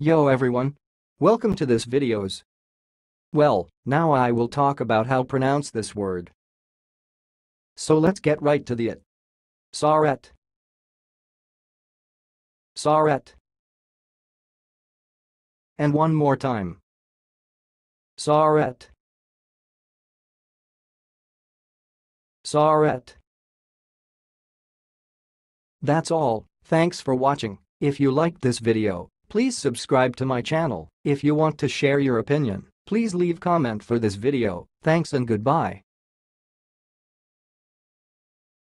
Yo everyone! Welcome to this videos. Well, now I will talk about how pronounce this word. So let's get right to it. Saurette. Saurette. And one more time. Saurette. Saurette. That's all, thanks for watching. If you liked this video, please subscribe to my channel. If you want to share your opinion, please leave comment for this video. Thanks and goodbye.